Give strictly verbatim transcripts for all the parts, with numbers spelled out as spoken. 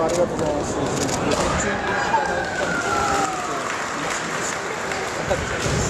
ありがとうございます。午前中にいただいたので、ありがとうございます。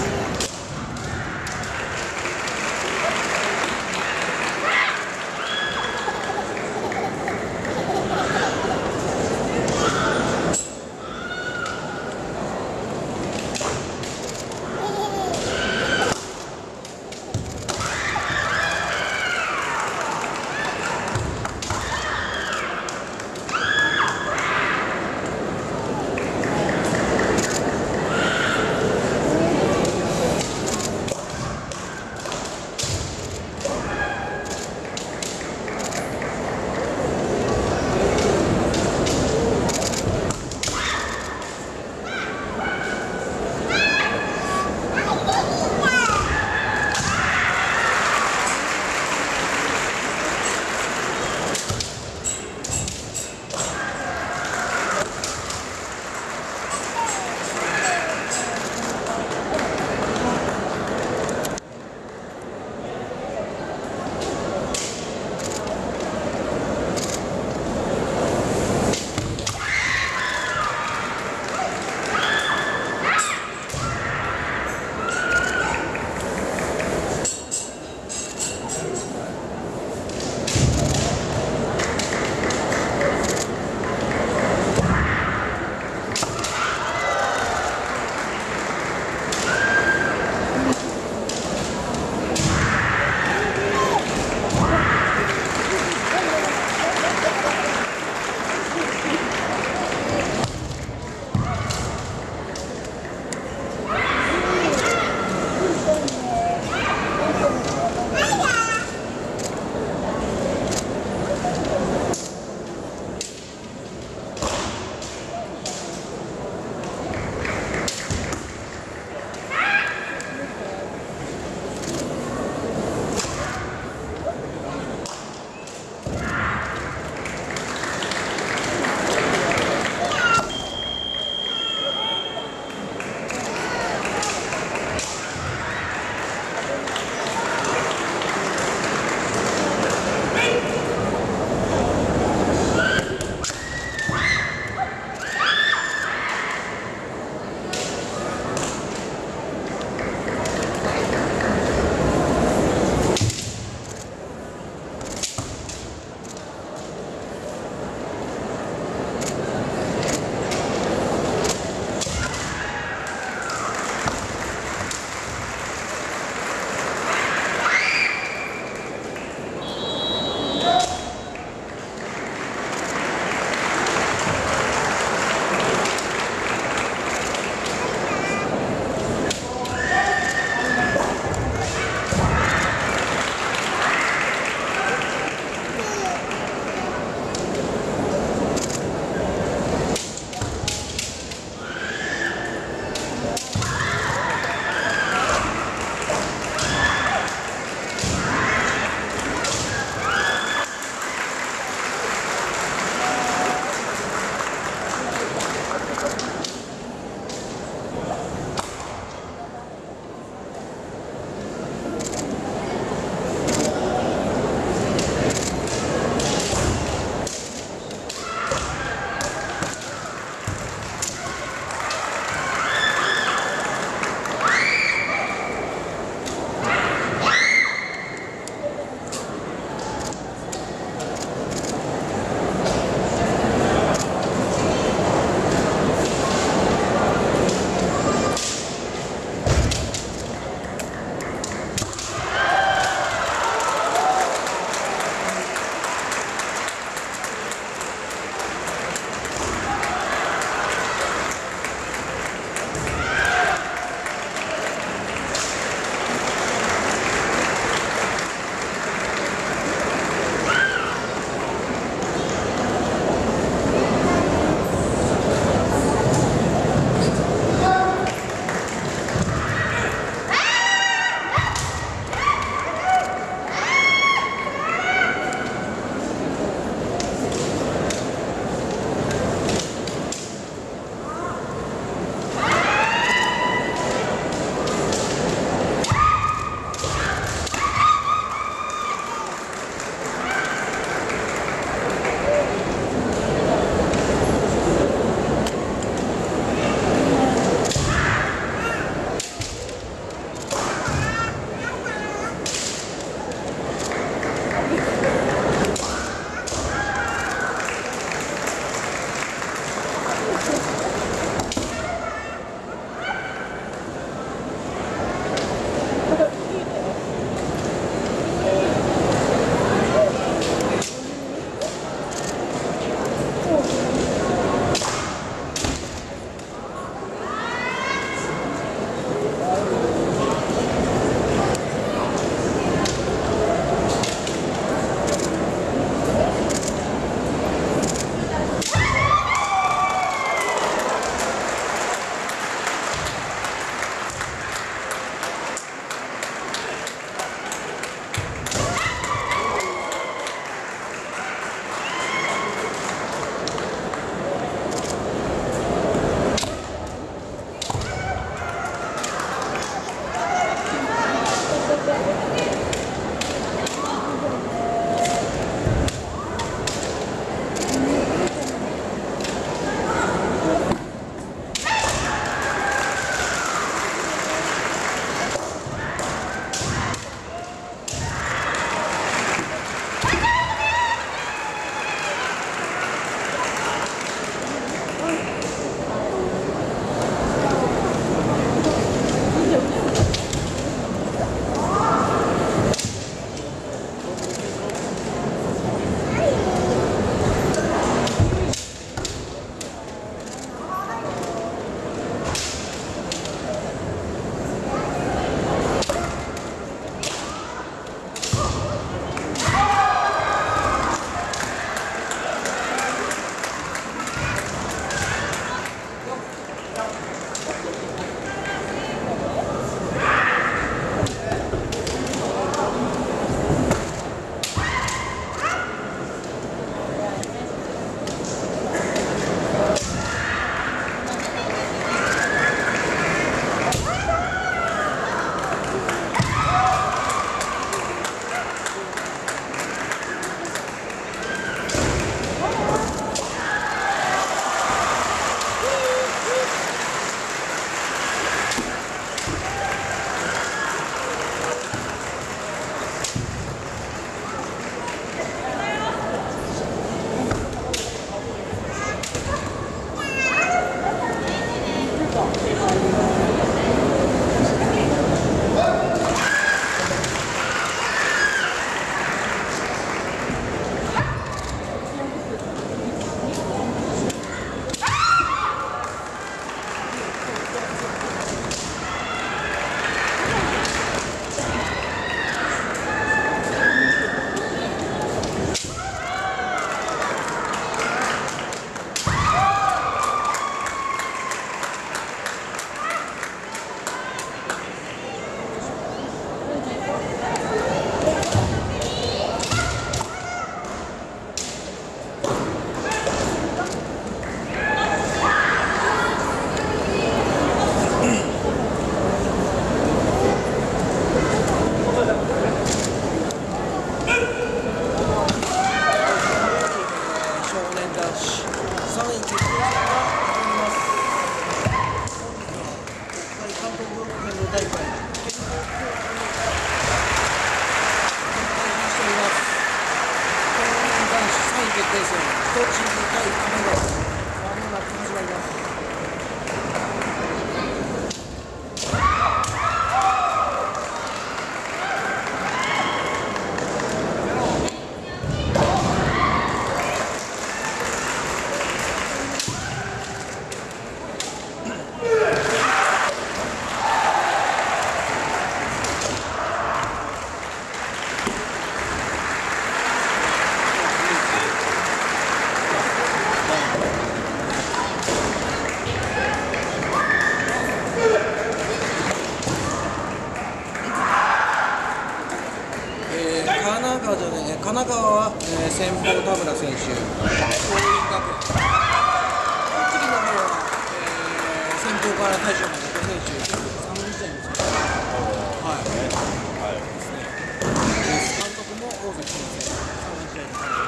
神奈川は、えー、先鋒田村選手、桐蔭学園、次の方は、えー、先鋒から大将までご選手、さんじゅっさいの選手、はい、はい、ですね。監督も大関先生、さんじゅっさいの監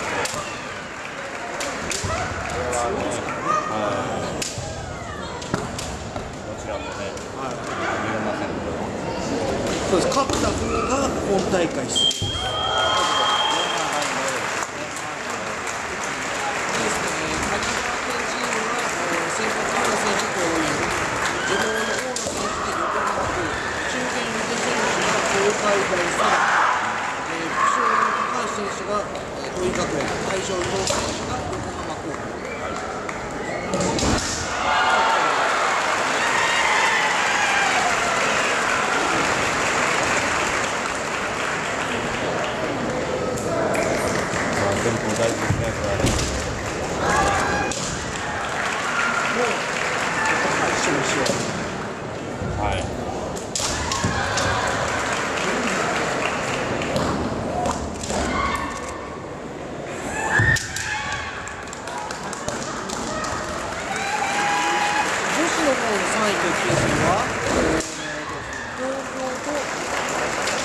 督です。はい。どちらもね、はい、見れませんけど。そうです。勝った方が本大会出場。海外さら、えー、副将の高橋選手が桐蔭学園、大将伊藤選手が横浜高校。 テンポ大事ですね、これ。 もう、一緒一緒。はい。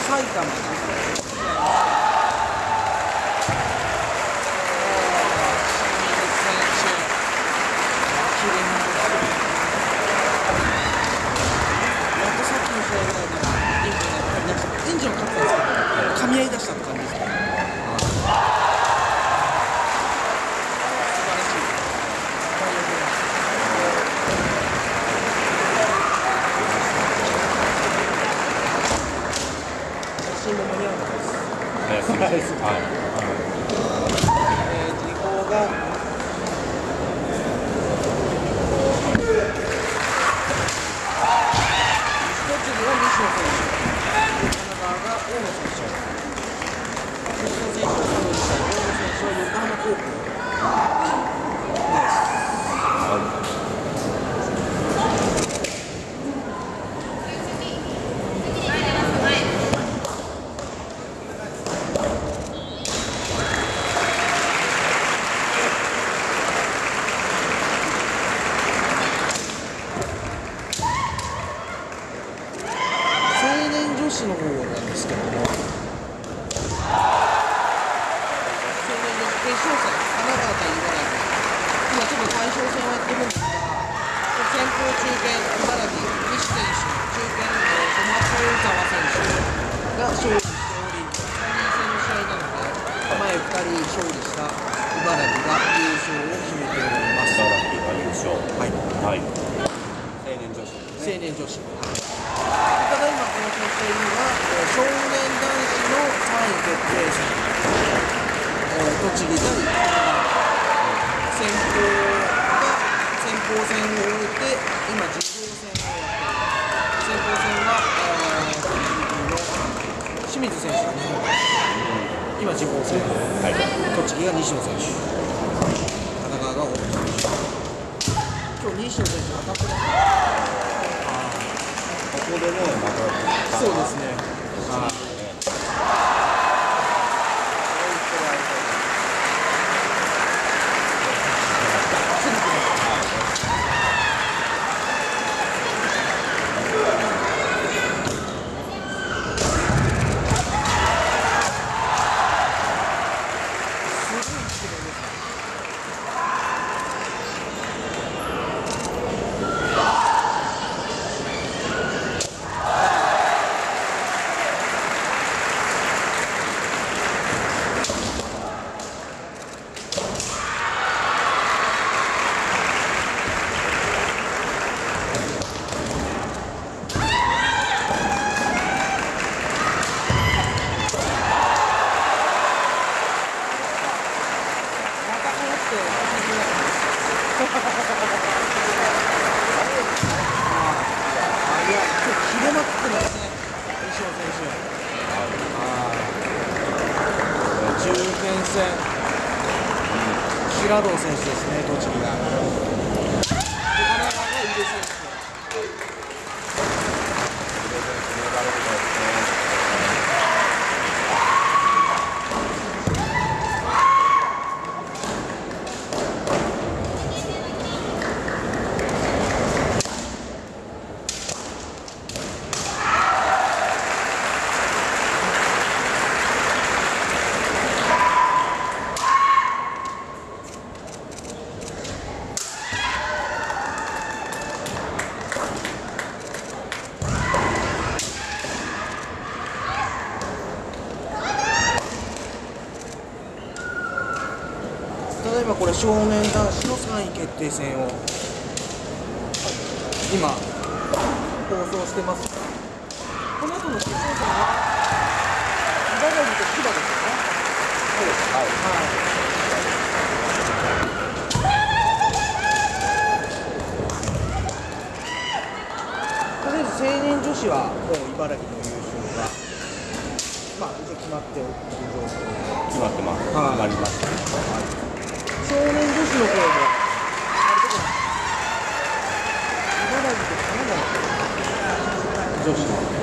埼玉がエンジンをかったんですけど、噛み合いだしたって感じですね。素晴らしい。写真も間に合わなかったです。 早すぎです。はい。 えー、時効が一つには西野選手。が大野選手、西野選手は佐藤さん、大野選手は横浜高校です。青年女子の方なんですけども、青年女子決勝戦、神奈川対茨城、今ちょっと対象戦をやってるんですが、先鋒中堅、茨城、西選手、中堅、小松沢選手が勝利しており、さんにん戦の試合なので、前ふたり勝利した茨城が優勝を決めております。 茨城が優勝。 はい。 はい。青年女子。 青年女子。ただいまこの決勝には、えー、少年男子のさんい決定戦、えー、栃木対神奈川、先鋒が先鋒戦を終えて今次鋒戦をやっている。先鋒戦は、えー、栃木の清水選手が日本今次鋒戦、はい、栃木が西野選手、神奈川が大野選手。今日西野選手当たってますね。 ここでね、またそうですね。ああ。平堂選手ですね、栃木が。神奈川が井出選手。ただいまこれ少年男子のさんい決定戦を今放送してます。この後の決勝戦は茨城と千葉ですよね。そうです。はい。はい。とりあえず青年女子はもう茨城の優勝がまあ一応決まっておる状況。 決まってます。決まりました。 少年女子の方もあれどこだ茨城と神奈川女子